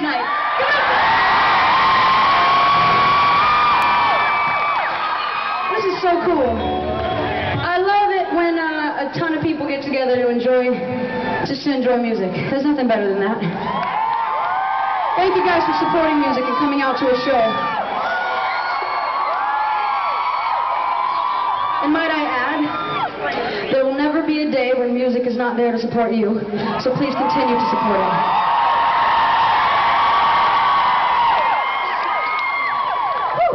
tonight. This is so cool. I love it when a ton of people get together to enjoy music. There's nothing better than that. Thank you guys for supporting music and coming out to a show. And might I add, there will never be a day when music is not there to support you, so please continue to support it. Woo.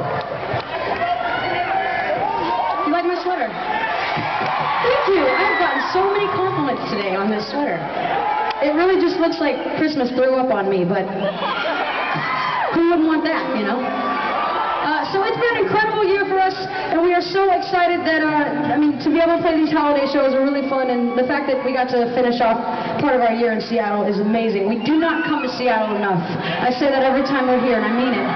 You like my sweater? Thank you. I've gotten so many compliments today on this sweater. It really just looks like Christmas threw up on me, but who wouldn't want that, you know? So it's been an incredible year for us, and we are so excited that, to be able to play these holiday shows are really fun, and the fact that we got to finish off part of our year in Seattle is amazing. We do not come to Seattle enough. I say that every time we're here, and I mean it.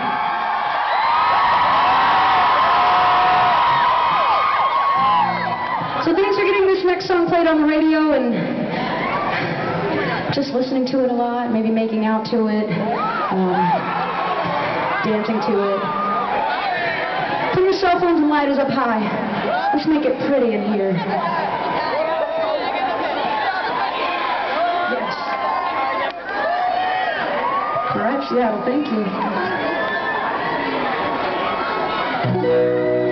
So thanks for getting this next song played on the radio, and just listening to it a lot, maybe making out to it, dancing to it. Put your cell phones and lighters up high. Let's make it pretty in here. Yes. Alright, Seattle, thank you.